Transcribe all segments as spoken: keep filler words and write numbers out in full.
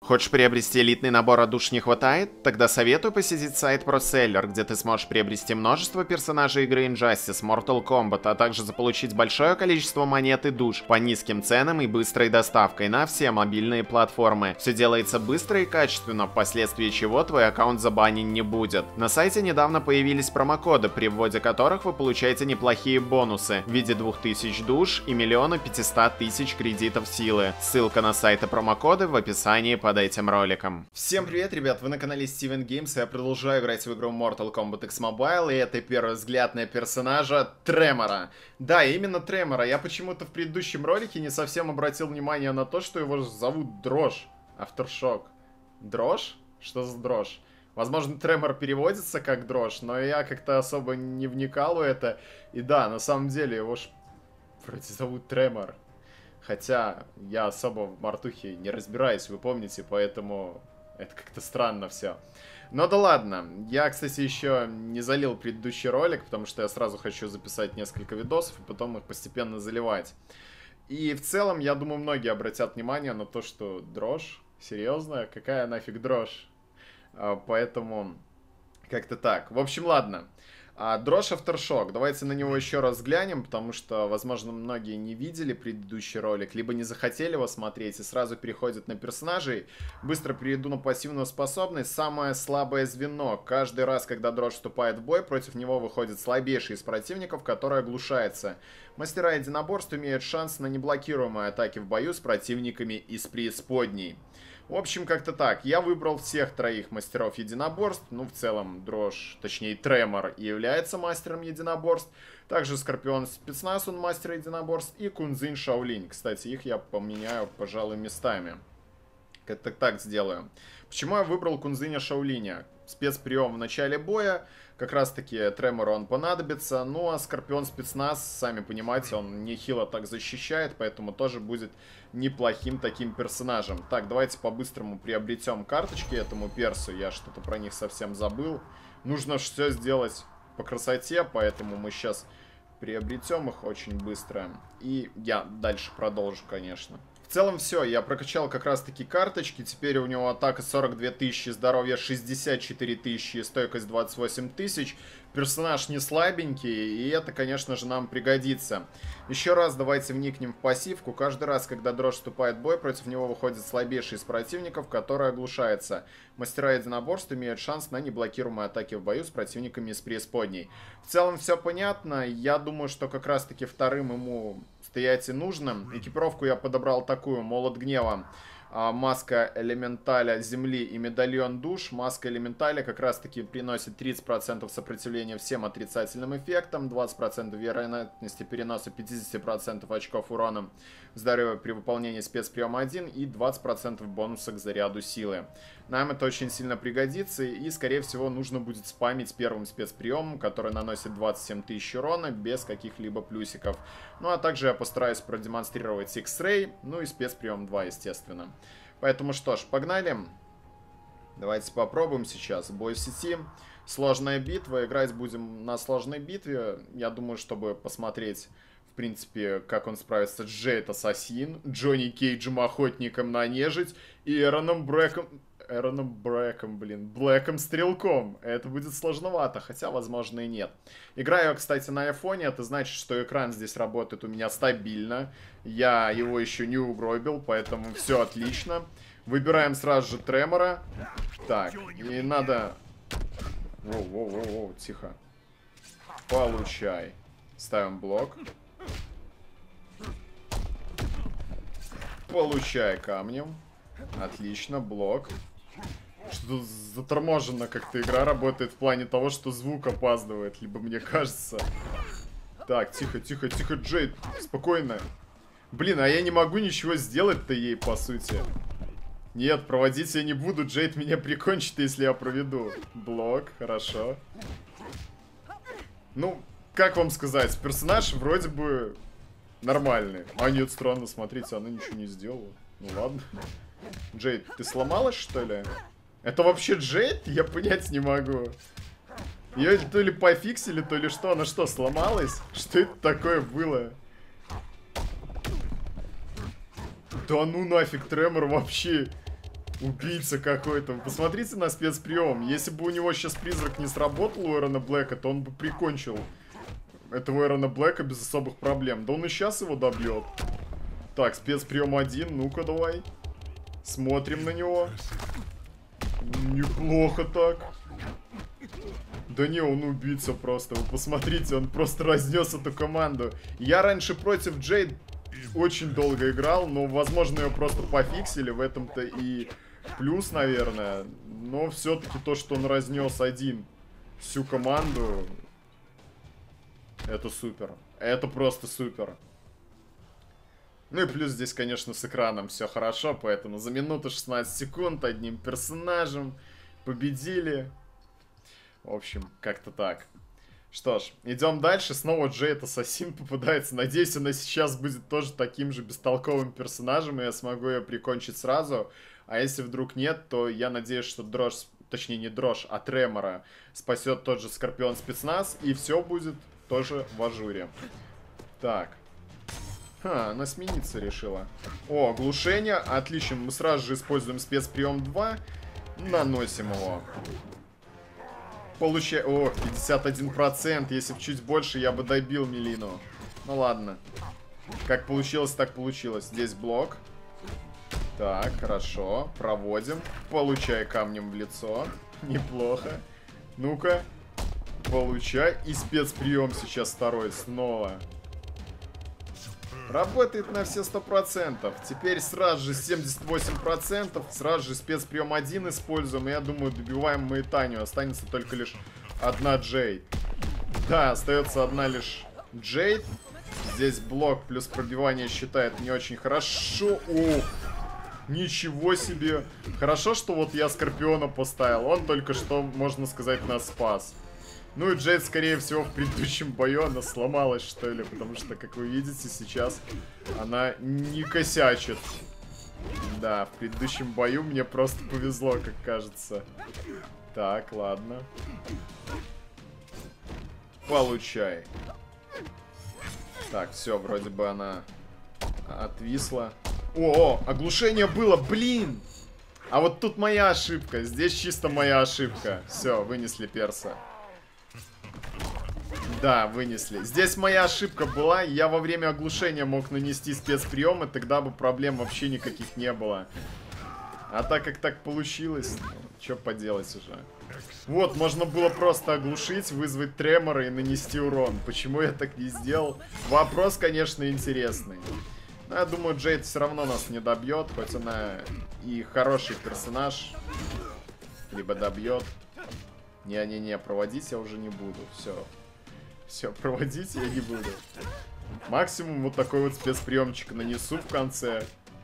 Хочешь приобрести элитный набор, а душ не хватает? Тогда советую посетить сайт ProSeller, где ты сможешь приобрести множество персонажей игры Injustice, Mortal Kombat, а также заполучить большое количество монет и душ по низким ценам и быстрой доставкой на все мобильные платформы. Все делается быстро и качественно, впоследствии чего твой аккаунт забанен не будет. На сайте недавно появились промокоды, при вводе которых вы получаете неплохие бонусы в виде двух тысяч душ и миллиона пятисот тысяч кредитов силы. Ссылка на сайт и промокоды в описании под этим роликом. Всем привет, ребят, вы на канале Steven Games, и я продолжаю играть в игру Mortal Kombat X Mobile, и это первый взгляд на персонажа Тремора. Да, именно Тремора. Я почему-то в предыдущем ролике не совсем обратил внимание на то, что его зовут Дрожь. Aftershock. Дрожь? Что за дрожь? Возможно, Тремор переводится как дрожь, но я как-то особо не вникал в это. И да, на самом деле его ж вроде зовут Тремор. Хотя я особо в мартухе не разбираюсь, вы помните, поэтому это как-то странно все. Но да ладно. Я, кстати, еще не залил предыдущий ролик, потому что я сразу хочу записать несколько видосов и потом их постепенно заливать. И в целом, я думаю, многие обратят внимание на то, что дрожь, серьезно, какая нафиг дрожь? Поэтому как-то так. В общем, ладно. А, дрожь Aftershock. Давайте на него еще раз взглянем, потому что, возможно, многие не видели предыдущий ролик, либо не захотели его смотреть и сразу переходят на персонажей. Быстро перейду на пассивную способность. Самое слабое звено. Каждый раз, когда дрожь вступает в бой, против него выходит слабейший из противников, который оглушается. Мастера единоборств имеют шанс на неблокируемые атаки в бою с противниками из преисподней. В общем, как-то так. Я выбрал всех троих мастеров единоборств. Ну, в целом, Дрожь, точнее, Тремор является мастером единоборств. Также Скорпион Спецназ, он мастер единоборств. И Кунзин Шаолинь. Кстати, их я поменяю, пожалуй, местами. Как-то так сделаю. Почему я выбрал Кунзиня Шаолиня? Спецприем в начале боя. Как раз таки Тремору он понадобится. Ну а Скорпион Спецназ, сами понимаете, он нехило так защищает, поэтому тоже будет неплохим таким персонажем. Так, давайте по-быстрому приобретем карточки этому персу. Я что-то про них совсем забыл. Нужно все сделать по красоте, поэтому мы сейчас приобретем их очень быстро. И я дальше продолжу, конечно. В целом все, я прокачал как раз таки карточки, теперь у него атака сорок две тысячи, здоровье шестьдесят четыре тысячи, стойкость двадцать восемь тысяч. Персонаж не слабенький, и это, конечно же, нам пригодится. Еще раз давайте вникнем в пассивку. Каждый раз, когда дрожь вступает в бой, против него выходит слабейший из противников, который оглушается. Мастера единоборств имеют шанс на неблокируемые атаки в бою с противниками из преисподней. В целом все понятно. Я думаю, что как раз таки вторым ему стоять и нужно. Экипировку я подобрал такую: молот гнева, маска элементаля земли и медальон душ. Маска элементаля как раз таки приносит тридцать процентов сопротивления всем отрицательным эффектам, двадцать процентов вероятности переноса пятьдесят процентов очков урона здоровья при выполнении спецприема один и двадцать процентов бонуса к заряду силы. Нам это очень сильно пригодится, и скорее всего нужно будет спамить первым спецприемом, который наносит двадцать семь тысяч урона без каких-либо плюсиков. Ну а также я постараюсь продемонстрировать X-Ray, ну и спецприем два, естественно. Поэтому что ж, погнали. Давайте попробуем сейчас. Бой в сети. Сложная битва. Играть будем на сложной битве. Я думаю, чтобы посмотреть, в принципе, как он справится с Джейд Ассасин, Джонни Кейджем Охотником на нежить и Эроном Брэком... Эроном Брэком, блин, Блэком Стрелком. Это будет сложновато, хотя, возможно, и нет. Играю, кстати, на айфоне. Это значит, что экран здесь работает у меня стабильно. Я его еще не угробил, поэтому все отлично. Выбираем сразу же Тремора. Так, и надо... Воу-воу-воу, тихо. Получай. Ставим блок. Получай камнем. Отлично, блок. Что-то заторможенно как-то игра работает в плане того, что звук опаздывает. Либо мне кажется... Так, тихо, тихо, тихо, Джейд, спокойно. Блин, а я не могу ничего сделать-то ей, по сути. Нет, проводить я не буду, Джейд меня прикончит, если я проведу. Блок, хорошо. Ну, как вам сказать, персонаж вроде бы нормальный. А нет, странно, смотрите, она ничего не сделала. Ну ладно. Джейд, ты сломалась, что ли? Это вообще Джейд? Я понять не могу. Ее то ли пофиксили, то ли что. Она что, сломалась? Что это такое было? Да ну нафиг, Тремор вообще Убийца какой-то. Посмотрите на спецприем. Если бы у него сейчас призрак не сработал у Эрона Блэка, то он бы прикончил этого Эрона Блэка без особых проблем. Да он и сейчас его добьет. Так, спецприем один. Ну-ка, давай. Смотрим на него. Неплохо так. Да не, он убийца просто. Вы посмотрите, он просто разнес эту команду. Я раньше против Джейд очень долго играл, но, возможно, ее просто пофиксили. В этом-то и плюс, наверное. Но все-таки то, что он разнес один всю команду, это супер. Это просто супер. Ну и плюс здесь, конечно, с экраном все хорошо, поэтому за минуту шестнадцать секунд одним персонажем победили. В общем, как-то так. Что ж, идем дальше. Снова Джейд Ассасин попадается. Надеюсь, она сейчас будет тоже таким же бестолковым персонажем, и я смогу ее прикончить сразу. А если вдруг нет, то я надеюсь, что дрожь, точнее не дрожь, а Тремора спасет тот же Скорпион спецназ, и все будет тоже в ажуре. Так. Ха, она смениться решила. О, оглушение. Отлично, мы сразу же используем спецприем два. Наносим его. Получаем... О, пятьдесят один процент. Если бы чуть больше, я бы добил Мелину. Ну ладно. Как получилось, так получилось. Здесь блок. Так, хорошо. Проводим. Получай камнем в лицо. Неплохо. Ну-ка. Получай. И спецприем сейчас второй снова. Работает на все сто процентов. Теперь сразу же семьдесят восемь процентов. Сразу же спецприем один используем. И я думаю, добиваем мы и Таню. Останется только лишь одна Джейд. Да, остается одна лишь Джейд. Здесь блок плюс пробивание считает не очень хорошо. Ох, ничего себе. Хорошо, что вот я Скорпиона поставил. Он только что, можно сказать, нас спас. Ну и Джейд, скорее всего, в предыдущем бою она сломалась, что ли. Потому что, как вы видите, сейчас она не косячит. Да, в предыдущем бою мне просто повезло, как кажется. Так, ладно. Получай. Так, все, вроде бы она отвисла. О, о, оглушение было, блин! А вот тут моя ошибка. Здесь чисто моя ошибка. Все, вынесли перса. Да, вынесли. Здесь моя ошибка была. Я во время оглушения мог нанести спецприем, и тогда бы проблем вообще никаких не было. А так как так получилось, ну, что поделать уже. Вот, можно было просто оглушить, вызвать треморы и нанести урон. Почему я так не сделал? Вопрос, конечно, интересный. Но я думаю, Джейд все равно нас не добьет, хоть она и хороший персонаж. Либо добьет. Не-не-не, проводить я уже не буду. Все. Все, проводить я не буду. Максимум вот такой вот спецприемчик нанесу в конце.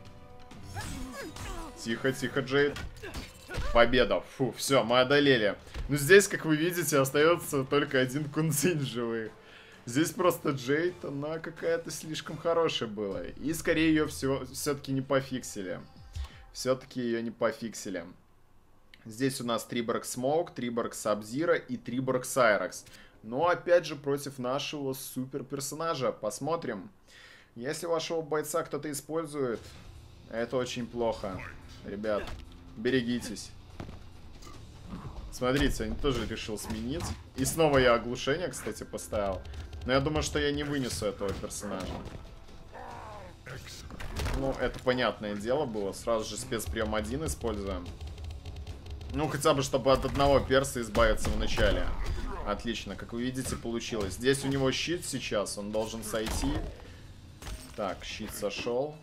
Тихо, тихо, Джейд. Победа. Фу, все, мы одолели. Но здесь, как вы видите, остается только один Кунцинь живых. Здесь просто Джейд, она какая-то слишком хорошая была. И скорее ее все-таки не пофиксили. Все-таки ее не пофиксили. Здесь у нас Триборг Смоук, Триборг Сабзира и Триборг Сайрекс. Но опять же против нашего супер персонажа. Посмотрим. Если вашего бойца кто-то использует, это очень плохо. Ребят, берегитесь. Смотрите, он тоже решил сменить. И снова я оглушение, кстати, поставил. Но я думаю, что я не вынесу этого персонажа. Ну, это понятное дело было. Сразу же спецприем один используем. Ну, хотя бы, чтобы от одного перса избавиться в начале. Отлично, как вы видите, получилось. Здесь у него щит сейчас, он должен сойти. Так, щит сошел.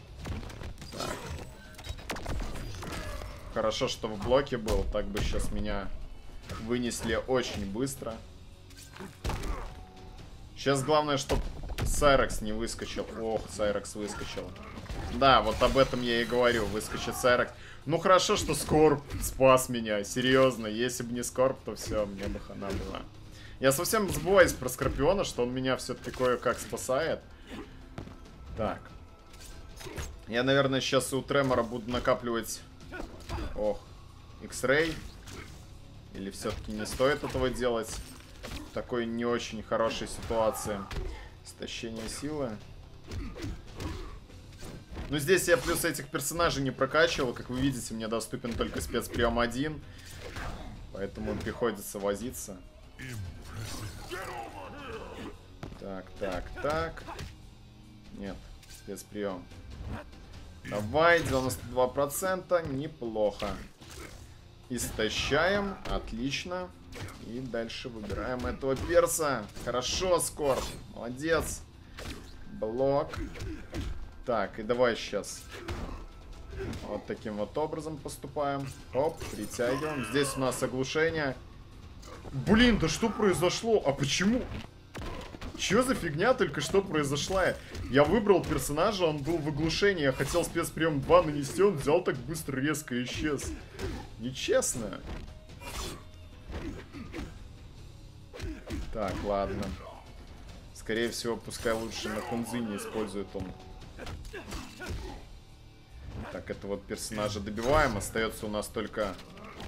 Так. Хорошо, что в блоке был, так бы сейчас меня вынесли очень быстро. Сейчас главное, чтобы Сайрекс не выскочил. Ох, Сайрекс выскочил. Да, вот об этом я и говорю, выскочит Сайрекс. Ну хорошо, что Скорб спас меня, серьезно. Если бы не Скорб, то все, мне бы хана была. Я совсем забываюсь про Скорпиона, что он меня все-таки кое-как спасает. Так. Я, наверное, сейчас у Тремора буду накапливать... Ох, X-Ray. Или все-таки не стоит этого делать в такой не очень хорошей ситуации. Истощение силы. Но здесь я плюс этих персонажей не прокачивал. Как вы видите, мне доступен только спецприем один. Поэтому приходится возиться. Так, так, так. Нет, спецприем. Давай, девяносто два процента. Неплохо. Истощаем. Отлично. И дальше выбираем этого перса. Хорошо, Скорб. Молодец. Блок. Так, и давай сейчас вот таким вот образом поступаем. Оп, притягиваем. Здесь у нас оглушение. Блин, да что произошло? А почему? Чё за фигня только что произошла? Я выбрал персонажа, он был в оглушении. Я хотел спецприем два нанести, он взял так быстро, резко исчез. Нечестно. Так, ладно. Скорее всего, пускай лучше на Кунзине использует он. Так, это вот персонажа добиваем. Остается у нас только...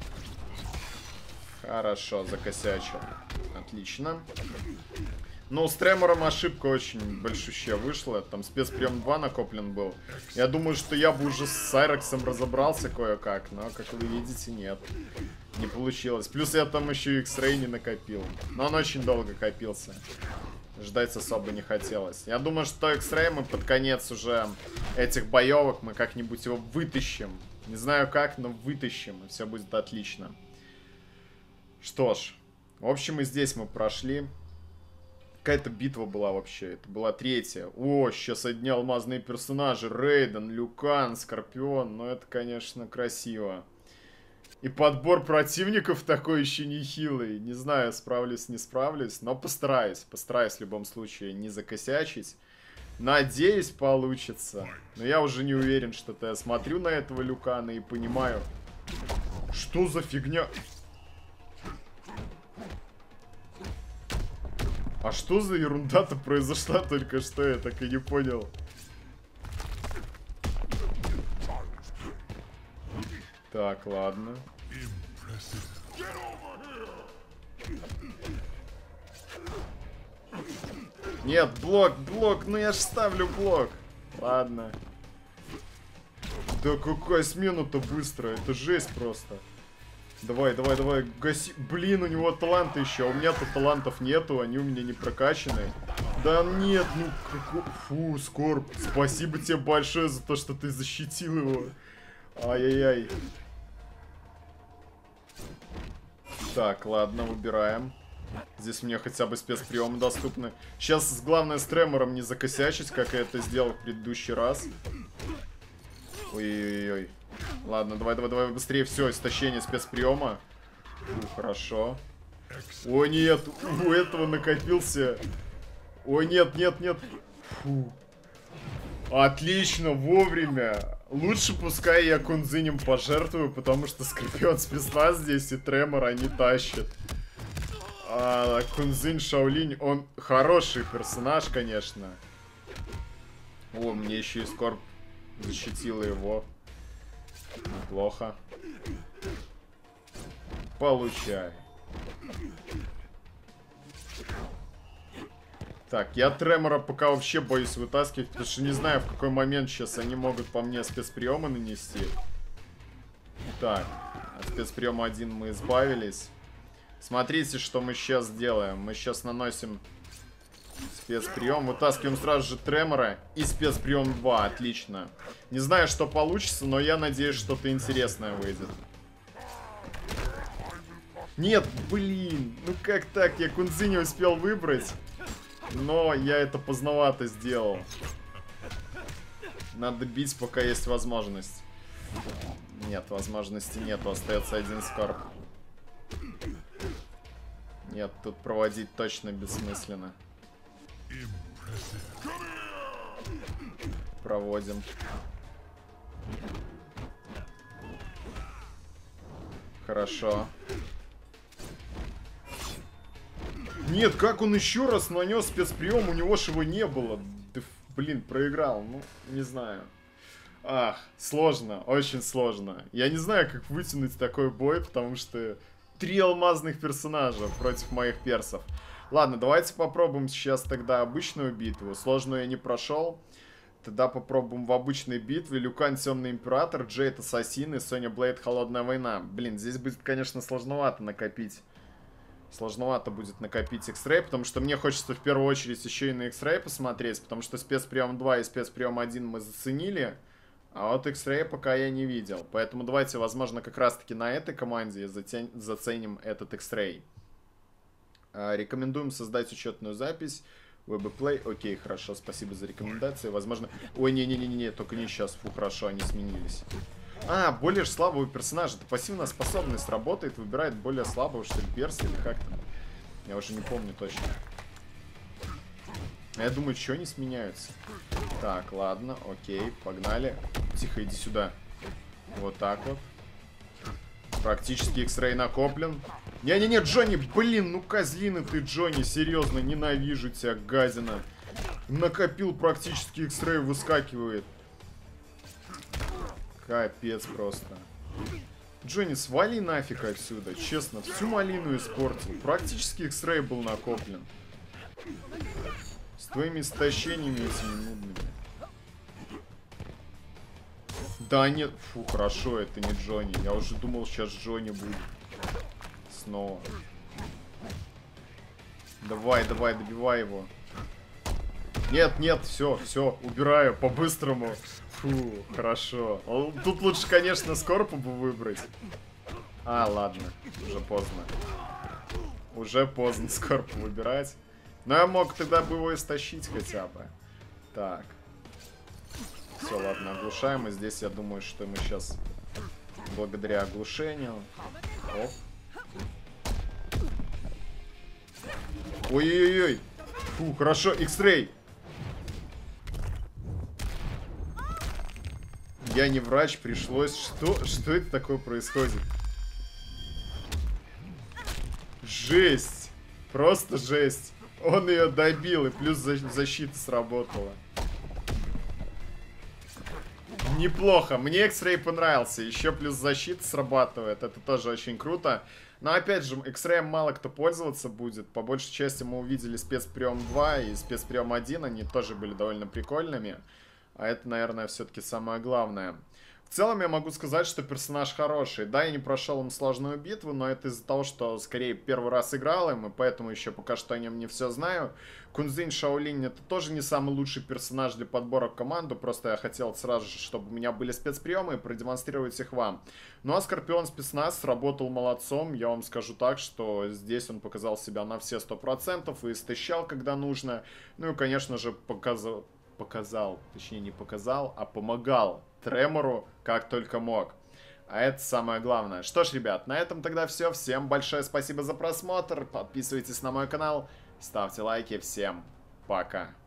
Хорошо, закосячил. Отлично. Но с Тремором ошибка очень большущая вышла. Там спецприем два накоплен был. Я думаю, что я бы уже с Сайрексом разобрался кое-как. Но, как вы видите, нет. Не получилось. Плюс я там еще и X-Ray не накопил. Но он очень долго копился. Ждать особо не хотелось. Я думаю, что X-Ray мы под конец уже этих боевок мы как-нибудь его вытащим. Не знаю как, но вытащим. И все будет отлично. Что ж. В общем, и здесь мы прошли. Какая-то битва была вообще. Это была третья. О, сейчас одни алмазные персонажи. Рейден, Люкан, Скорпион. Ну, это, конечно, красиво. И подбор противников такой еще нехилый. Не знаю, справлюсь, не справлюсь. Но постараюсь. Постараюсь в любом случае не закосячить. Надеюсь, получится. Но я уже не уверен, что-то я смотрю на этого Люкана и понимаю. Что за фигня? А что за ерунда-то произошла только что? Я так и не понял. Так, ладно. Нет, блок, блок, ну я ж ставлю блок. Ладно. Да какая смена-то быстрая, это жесть просто. Давай, давай, давай, гаси. Блин, у него таланты еще, а у меня-то талантов нету, они у меня не прокачаны. Да нет, ну какой... Фу, Скорб, спасибо тебе большое за то, что ты защитил его. Ай-яй-яй. Так, ладно, выбираем. Здесь мне хотя бы спецприемы доступны. Сейчас главное с Тремором не закосячить, как я это сделал в предыдущий раз. Ой-ой-ой. Ладно, давай, давай, давай быстрее. Все, истощение спецприема. Фу, хорошо. О, нет, у этого накопился. Ой, нет, нет, нет. Фу. Отлично, вовремя. Лучше пускай я Кунзинем пожертвую, потому что Скорпион спецназ здесь и Тремор они тащат. А Кунзин Шаолинь, он хороший персонаж, конечно. О, мне еще и Скорб защитила его. Неплохо. Получай. Так, я Тремора пока вообще боюсь вытаскивать, потому что не знаю, в какой момент сейчас они могут по мне спецприемы нанести. Так, от спецприема один мы избавились. Смотрите, что мы сейчас делаем. Мы сейчас наносим спецприем, вытаскиваем сразу же Тремора и спецприем два. Отлично. Не знаю, что получится, но я надеюсь, что-то интересное выйдет. Нет, блин, ну как так? Я Кунзи не успел выбрать. Но я это поздновато сделал. Надо бить, пока есть возможность. Нет, возможности нету. Остается один Скорб. Нет, тут проводить точно бессмысленно. Проводим. Хорошо. Нет, как он еще раз нанес спецприем, у него ж его не было. Да, блин, проиграл, ну, не знаю. Ах, сложно, очень сложно. Я не знаю, как вытянуть такой бой, потому что три алмазных персонажа против моих персов. Ладно, давайте попробуем сейчас тогда обычную битву. Сложную я не прошел. Тогда попробуем в обычной битве. Люкан Темный Император, Джейд Ассасин и Соня Блейд Холодная Война. Блин, здесь будет, конечно, сложновато накопить. Сложновато будет накопить X-Ray, потому что мне хочется в первую очередь еще и на X-Ray посмотреть, потому что спецприем два и спецприем один мы заценили, а вот X-Ray пока я не видел. Поэтому давайте, возможно, как раз-таки на этой команде заценим этот X-Ray. Рекомендуем создать учетную запись. ВБ-плей, окей, хорошо, спасибо за рекомендации. Возможно... Ой, не-не-не-не, только не сейчас. Фу, хорошо, они сменились. А, более слабого персонажа. Это пассивная способность работает, выбирает более слабого, что ли, перса или как там. Я уже не помню точно. Я думаю, что они сменяются. Так, ладно, окей, погнали. Тихо, иди сюда. Вот так вот. Практически X-Ray накоплен. Не-не-не, Джонни, блин, ну козлина ты, Джонни, серьезно, ненавижу тебя, гадина. Накопил практически X-Ray, выскакивает. Капец просто. Джонни, свали нафиг отсюда, честно, всю малину испортил. Практически X-Ray был накоплен. С твоими истощениями этими нудными. Да нет, фу, хорошо, это не Джонни. Я уже думал, сейчас Джонни будет. Снова. Давай, давай, добивай его. Нет, нет, все, все, убираю по-быстрому. Фу, хорошо. Тут лучше, конечно, Скорпу бы выбрать. А, ладно, уже поздно. Уже поздно Скорпу выбирать. Но я мог тогда бы его истощить хотя бы. Так. Все, ладно, оглушаем. И здесь я думаю, что мы сейчас, благодаря оглушению... Оп. Ой-ой-ой. Фу, хорошо, X-Ray. Я не врач, пришлось... Что? Что это такое происходит? Жесть. Просто жесть. Он ее добил, и плюс защита сработала. Неплохо. Мне X-Ray понравился. Еще плюс защита срабатывает. Это тоже очень круто. Но опять же, X-Ray мало кто пользоваться будет. По большей части мы увидели спецприем два и спецприем один. Они тоже были довольно прикольными. А это, наверное, все-таки самое главное. В целом я могу сказать, что персонаж хороший. Да, я не прошел им сложную битву, но это из-за того, что скорее первый раз играл им, и поэтому еще пока что о нем не все знаю. Кунзин Шаолинь это тоже не самый лучший персонаж для подбора в команду, просто я хотел сразу же, чтобы у меня были спецприемы и продемонстрировать их вам. Ну а Скорпион спецназ сработал молодцом, я вам скажу так, что здесь он показал себя на все сто процентов и истощал, когда нужно. Ну и, конечно же, показал... Показал, точнее не показал, а помогал Тремору как только мог. А это самое главное. Что ж, ребят, на этом тогда все. Всем большое спасибо за просмотр. Подписывайтесь на мой канал, ставьте лайки. Всем пока.